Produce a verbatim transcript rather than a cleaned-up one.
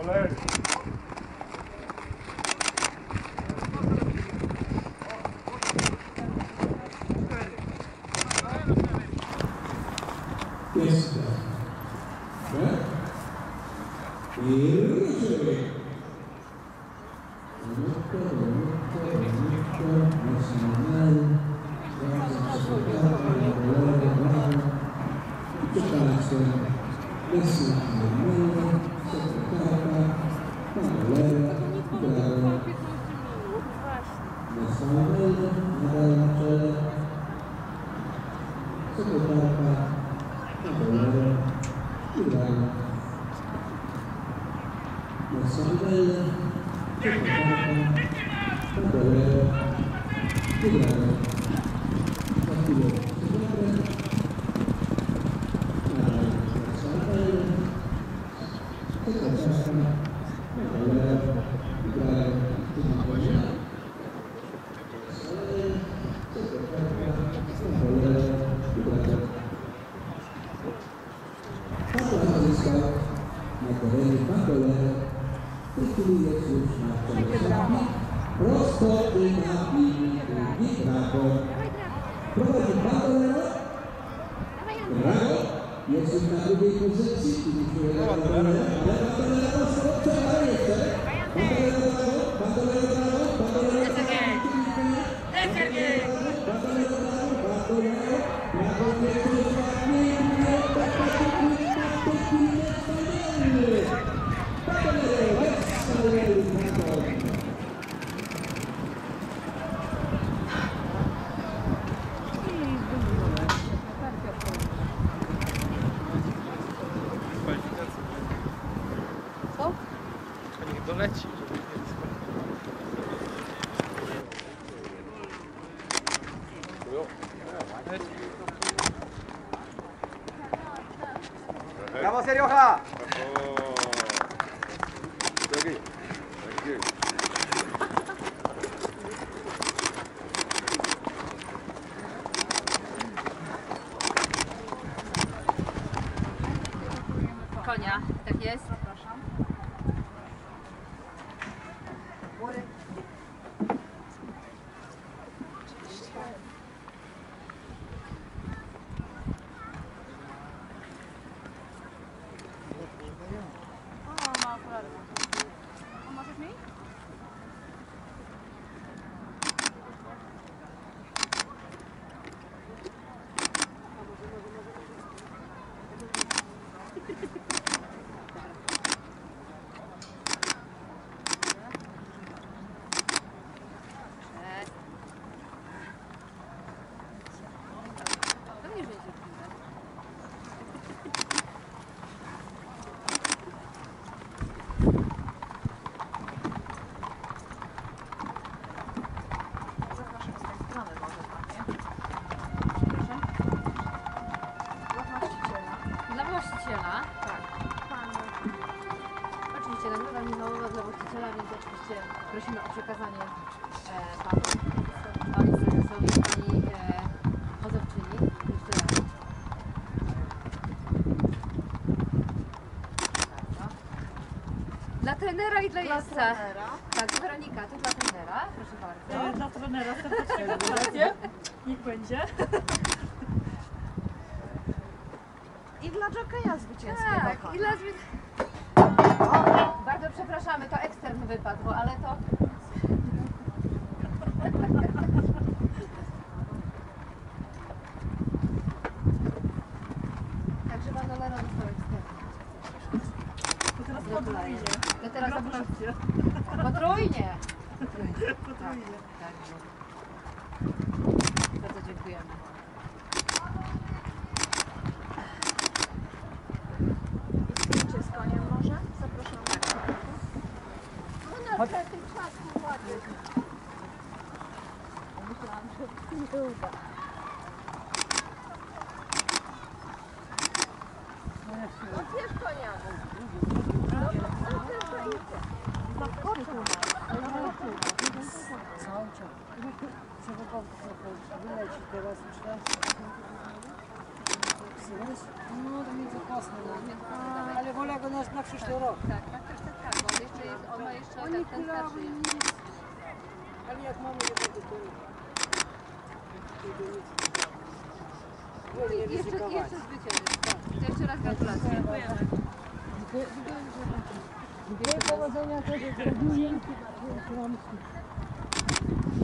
Jest tak? I ruszymy. Minutka, minutka, minutka, Nacional, razem sekretarza, Napoleona, czekający, Messi, Napoleona, sekretarka, Napoleona, Brawo, Nacional, nadal na czele, sekretarka, Napoleona, Brawo, Nacional, sekretarka, Napoleona, Brawo, Napoleona, prosto i na linii drugi, brawo. Prowadzi Bandolero. Brawo. Jest już na drugiej pozycji. Ale Bandolero prosto odciąga jeszcze. Bandolero brawo, Bandolero brawo, Bandolero brawo. Bandolero brawo, Bandolero brawo, nie ładnie, nie tak, Bandolero, wesoły Bandolero. Doleci, żeby nie Brawo, Seriocha! Konia, tak jest. Zapraszam. Prosimy o przekazanie e, panu, panu prezesowi, pani e, pozowczyni. Jeszcze raz. Dla trenera i dla jeźdźca. Tak, Weronika, to dla trenera, proszę bardzo. E, dla trenera serdecznie gratulacje. Niech będzie. I dla jokeja zwycięskiego. Tak, i dla zwy... Bardzo przepraszamy, to ekstern wypadł, ale to... Także Bandolero dostał ekstern. To teraz podwójnie. To teraz Gratulacje. potrójnie. Potrójnie. Tak, bardzo dziękujemy. Zdjęcie z koniem może? Zapraszamy. No na tym czasku ładnie. Myślałam, że nie uda. No bierz konia. No to tylko idzie. Zaskoczył nas. Cały czas. Wyleci teraz myślę. No to między kosmem. Ale wolę go na, na przyszły rok. Tak, tak, tak, tak. tak, bo on jeszcze jest, on ma jeszcze ten, ten starszy jest. Ale jak mamy jednego, to to nic. No nie Jeszcze, ryzykować. jeszcze zwyciężysz. To jeszcze raz gratulacje. Dziękujemy. Powodzenia też.